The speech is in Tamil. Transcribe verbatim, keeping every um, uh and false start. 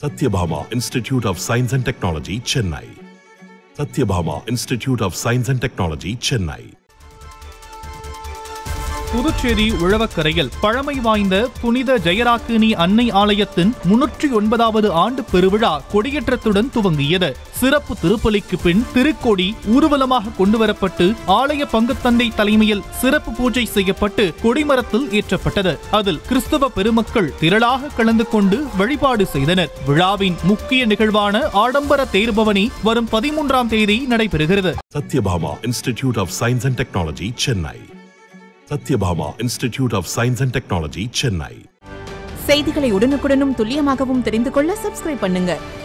Satyabhama Institute of Science and Technology, Chennai. Satyabhama Institute of Science and Technology, Chennai. Puducherry உழவக்கரையில் பழமை வாய்ந்த புனித ஜெயராக்கினி அன்னை ஆலயத்தின் முன்னூற்றி ஒன்பதாவது ஆண்டு பெருவிழா கொடியேற்றத்துடன் துவங்கியது. சிறப்பு திருப்பலிக்கு பின் திருக்கொடி ஊர்வலமாக கொண்டுவரப்பட்டு ஆலய பங்குத்தந்தை தலைமையில் சிறப்பு பூஜை செய்யப்பட்டு கொடிமரத்தில் ஏற்றப்பட்டது. அதில் கிறிஸ்தவ பெருமக்கள் திரளாக கலந்து கொண்டு வழிபாடு செய்தனர். விழாவின் முக்கிய நிகழ்வான ஆடம்பர தேர்பவனி வரும் பதிமூன்றாம் தேதி நடைபெறுகிறது. Satyabhama Institute of Science and Technology, Chennai. Satyabhama Institute of Science and Technology, Chennai. செய்திகளை உடனுக்குடனும் துல்லியமாகவும் தெரிந்து கொள்ள சப்ஸ்கிரைப் பண்ணுங்க.